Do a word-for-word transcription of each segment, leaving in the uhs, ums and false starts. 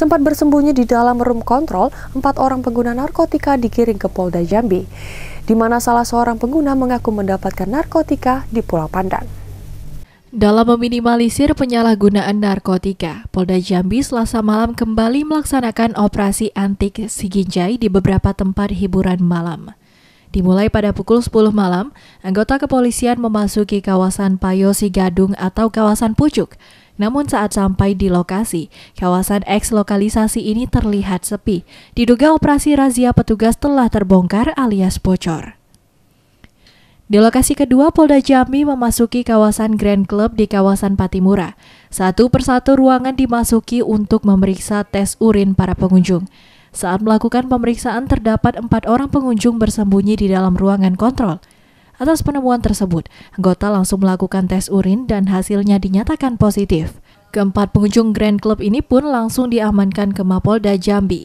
Sempat bersembunyi di dalam room kontrol, empat orang pengguna narkotika digiring ke Polda Jambi, di mana salah seorang pengguna mengaku mendapatkan narkotika di Pulau Pandan. Dalam meminimalisir penyalahgunaan narkotika, Polda Jambi Selasa malam kembali melaksanakan operasi antik Siginjai di beberapa tempat hiburan malam. Dimulai pada pukul sepuluh malam, anggota kepolisian memasuki kawasan Payo Sigadung atau kawasan Pucuk. Namun saat sampai di lokasi, kawasan eks lokalisasi ini terlihat sepi. Diduga operasi razia petugas telah terbongkar alias bocor. Di lokasi kedua, Polda Jambi memasuki kawasan Grand Club di kawasan Patimura. Satu persatu ruangan dimasuki untuk memeriksa tes urin para pengunjung. Saat melakukan pemeriksaan, terdapat empat orang pengunjung bersembunyi di dalam ruangan kontrol. Atas penemuan tersebut, anggota langsung melakukan tes urin dan hasilnya dinyatakan positif. Keempat pengunjung Grand Club ini pun langsung diamankan ke Mapolda Jambi.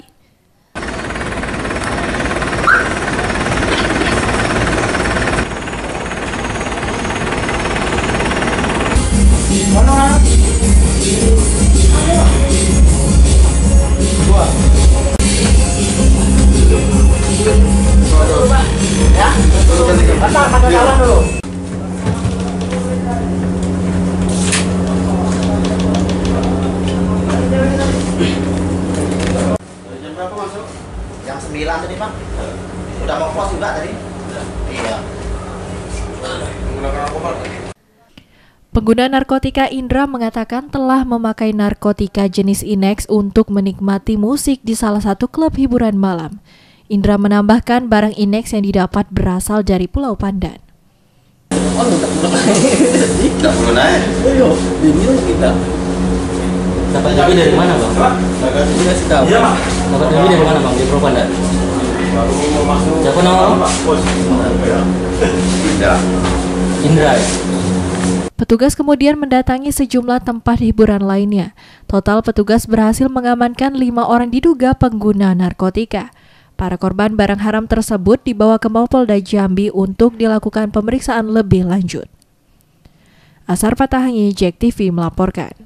Jam berapa masuk? Jam sembilan tadi, Pak. Udah mau pos juga tadi? Iya. Menggunakan alkohol. Pengguna narkotika Indra mengatakan telah memakai narkotika jenis Inex untuk menikmati musik di salah satu klub hiburan malam. Indra menambahkan barang Inex yang didapat berasal dari Pulau Pandan. Oh, tak pernah naik. Tak pernah naik. Ayo, bingung kita. Dapat lebih dari mana, Bang? Kita kasih tahu. Dapat lebih dari mana, Bang? Di Pulau Pandan. Baru mau masuk. Siapa nama? Pos. Indra. Indra ya? Petugas kemudian mendatangi sejumlah tempat hiburan lainnya. Total petugas berhasil mengamankan lima orang diduga pengguna narkotika. Para korban barang haram tersebut dibawa ke Mapolda Jambi untuk dilakukan pemeriksaan lebih lanjut. Asar Patahangi, J E K T V melaporkan.